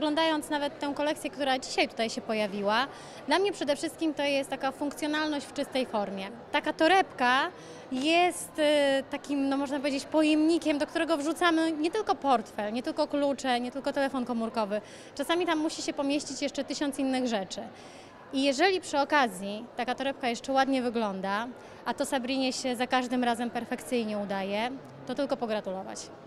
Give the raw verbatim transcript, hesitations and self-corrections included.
oglądając nawet tę kolekcję, która dzisiaj tutaj się pojawiła, dla mnie przede wszystkim to jest taka funkcjonalność w czystej formie. Taka torebka jest y, takim, no można powiedzieć, pojemnikiem, do którego wrzucamy nie tylko portfel, nie tylko klucze, nie tylko telefon komórkowy. Czasami tam musi się pomieścić jeszcze tysiąc innych rzeczy. I jeżeli przy okazji taka torebka jeszcze ładnie wygląda, a to Sabrinie się za każdym razem perfekcyjnie udaje, to tylko pogratulować.